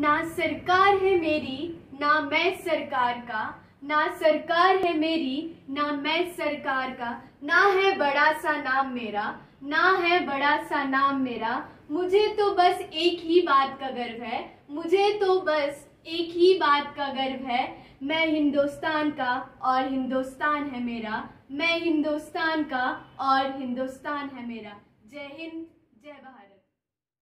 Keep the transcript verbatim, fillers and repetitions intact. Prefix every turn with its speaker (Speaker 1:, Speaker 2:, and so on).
Speaker 1: ना सरकार है मेरी ना मैं सरकार का, ना सरकार है मेरी ना मैं सरकार का, ना है बड़ा सा नाम मेरा, ना है बड़ा सा नाम मेरा। मुझे तो बस एक ही बात का गर्व है, मुझे तो बस एक ही बात का गर्व है, मैं हिंदुस्तान का और हिंदुस्तान है मेरा, मैं हिंदुस्तान का और हिंदुस्तान है मेरा। जय हिंद, जय भारत।